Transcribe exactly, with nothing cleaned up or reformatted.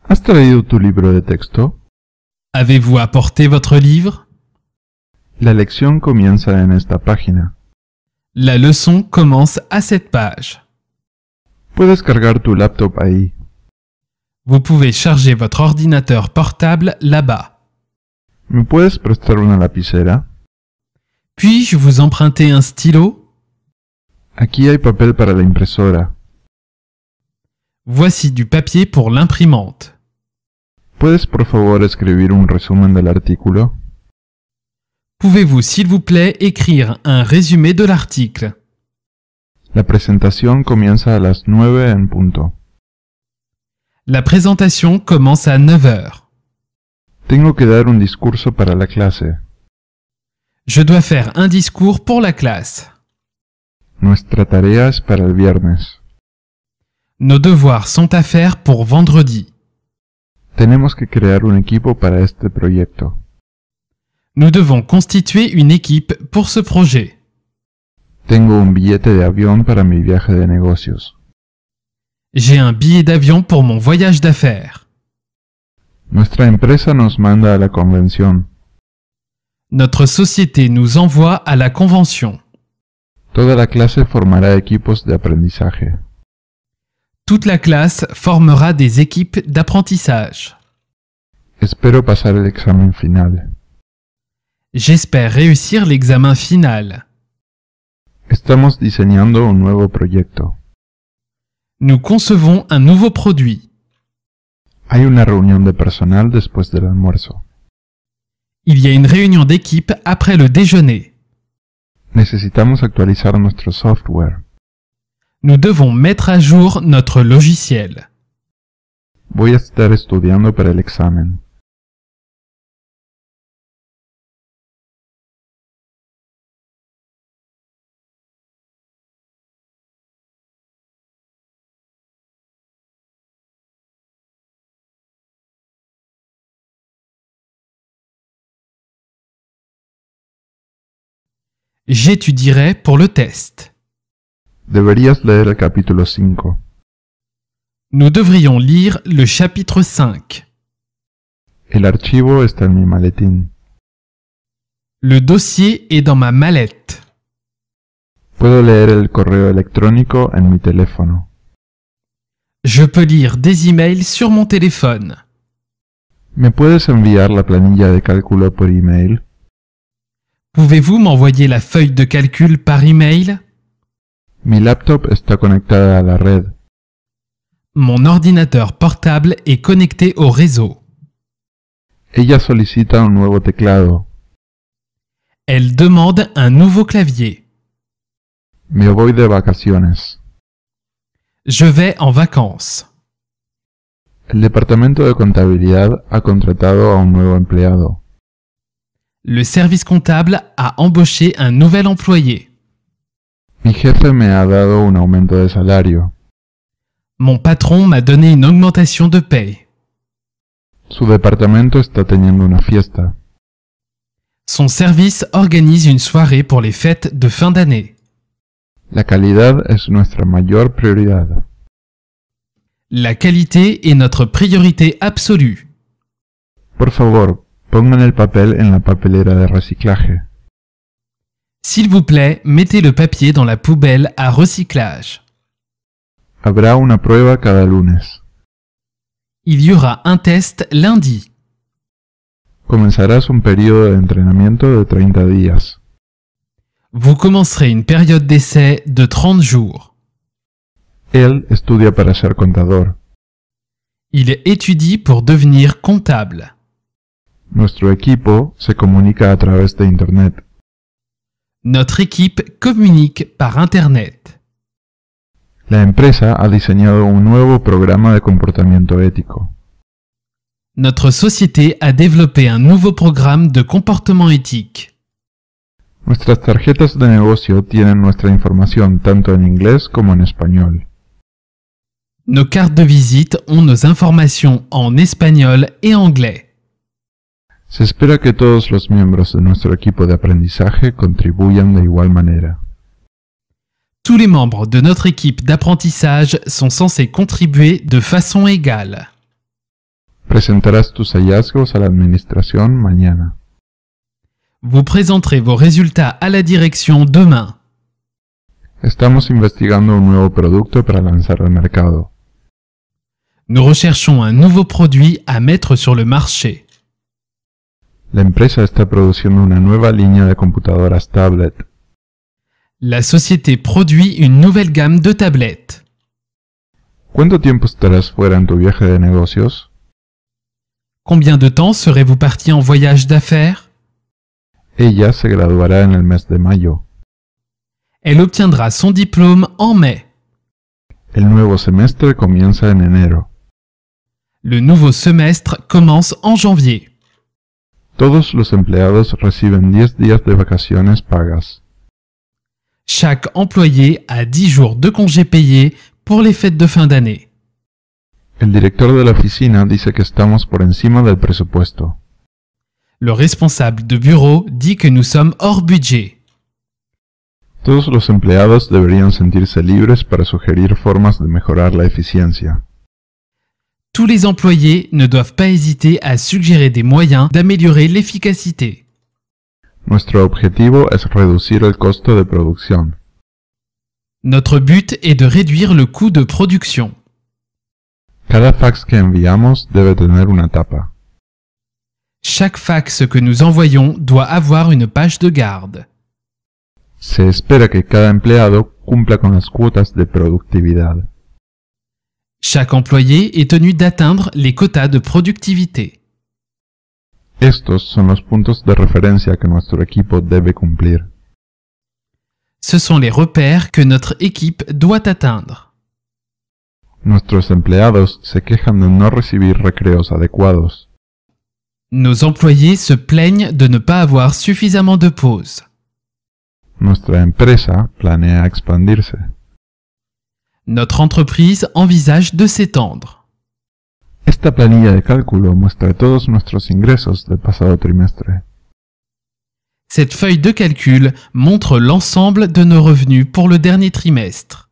¿Has traído tu libro de texto? Avez-vous apporté votre livre? La lección comienza en esta página. La leçon commence à cette page. Puedes cargar tu laptop ahí. Vous pouvez charger votre ordinateur portable là-bas. ¿Me puedes prestar una lapicera? Puis-je vous emprunter un stylo? Aquí hay papel para la impresora. Voici du papier pour l'imprimante. ¿Puedes por favor escribir un resumen del artículo? Pouvez-vous s'il vous plaît écrire un résumé de l'article? La presentación comienza a las nueve en punto. La présentation commence à neuf heures. Tengo que dar un discurso para la clase. Je dois faire un discours pour la classe. Nuestra tarea es para el viernes. Nos devoirs sont à faire pour vendredi. Tenemos que crear un equipo para este proyecto. Nous devons constituer une équipe pour ce projet. Tengo un billete de avión para mi viaje de negocios. J'ai un billet d'avion pour mon voyage d'affaires. Nuestra empresa nos manda a la convención. Notre société nous envoie à la convention. Toda la clase formará equipos de aprendizaje. Toute la classe formera des équipes d'apprentissage. Espero pasar el examen final. J'espère réussir l'examen final. Estamos diseñando un nuevo proyecto. Nous concevons un nouveau produit. Hay una reunión de personal después del almuerzo. Il y a une réunion d'équipe après le déjeuner. Necesitamos actualizar nuestro software. Nous devons mettre à jour notre logiciel. Voy a estar estudiando para el examen. J'étudierai pour le test. Deberías leer el capítulo cinco. Nous devrions lire le chapitre cinq. El archivo está en mi maletín. Le dossier est dans ma mallette. Puedo leer el correo electrónico en mi teléfono. Je peux lire des emails sur mon téléphone. ¿Me puedes enviar la planilla de cálculo por email? Pouvez-vous m'envoyer la feuille de calcul par email? Mi laptop está conectada a la red. Mon ordinateur portable est connecté au réseau. Ella solicita un nuevo teclado. Elle demande un nouveau clavier. Me voy de vacaciones. Je vais en vacances. El departamento de contabilidad ha contratado a un nuevo empleado. Le service comptable a embauché un nouvel employé. Mi jefe me ha dado un aumento de salario. Mon patron m'a donné une augmentation de paye. Su departamento está teniendo una fiesta. Son service organise une soirée pour les fêtes de fin d'année. La calidad es nuestra mayor prioridad. La qualité est notre priorité absolue. Por favor, pongan el papel en la papelera de reciclaje. S'il vous plaît, mettez le papier dans la poubelle à recyclage. Habrá una prueba cada lunes. Il y aura un test lundi. Comenzarás un periodo de entrenamiento de treinta días. Vous commencerez une période d'essai de trente jours. Él estudia para ser contador. Il étudie pour devenir comptable. Nuestro equipo se comunica a través de Internet. Notre équipe communique par Internet. La empresa ha diseñado un nuevo programa de comportamiento ético. Notre société a développé un nouveau programme de comportement éthique. Nuestras tarjetas de negocio tienen nuestra información tanto en inglés como en español. Nos cartes de visite ont nos informations en espagnol et anglais. Se espera que todos los miembros de nuestro equipo de aprendizaje contribuyan de igual manera. Tous les membres de notre équipe d'apprentissage sont censés contribuer de façon égale. Presentarás tus hallazgos a la administración mañana. Vous présenterez vos résultats à la direction demain. Estamos investigando un nuevo producto para lanzar al mercado. Nous recherchons un nouveau produit à mettre sur le marché. La empresa está produciendo una nueva línea de computadoras tablet. La société produit une nouvelle gamme de tablettes. ¿Cuánto tiempo estarás fuera en tu viaje de negocios? Combien de temps serez-vous parti en voyage d'affaires? Ella se graduará en el mes de mayo. Elle obtiendra son diplôme en mai. El nuevo semestre comienza en enero. Le nouveau semestre commence en janvier. Todos los empleados reciben diez días de vacaciones pagas. Chaque employé a dix jours de congés payés pour les fêtes de fin d'année. El director de la oficina dice que estamos por encima del presupuesto. Le responsable de bureau dit que nous sommes hors budget. Todos los empleados deberían sentirse libres para sugerir formas de mejorar la eficiencia. Tous les employés ne doivent pas hésiter à suggérer des moyens d'améliorer l'efficacité. Nuestro objetivo es reducir el costo de producción. Notre but est de réduire le coût de production. Cada fax que enviamos debe tener una tapa. Chaque fax que nous envoyons doit avoir une page de garde. Se espera que cada empleado cumpla con las cuotas de productividad. Chaque employé est tenu d'atteindre les quotas de productivité. Estos son los puntos de referencia que nuestro equipo debe cumplir. Ce sont les repères que notre équipe doit atteindre. Nuestros empleados se quejan de no recibir recreos adecuados. Nos employés se plaignent de ne pas avoir suffisamment de pauses. Nuestra empresa planea expandirse. Notre entreprise envisage de s'étendre. Esta planilla de cálculo muestra todos nuestros ingresos del pasado trimestre. Cette feuille de calcul montre l'ensemble de nos revenus pour le dernier trimestre.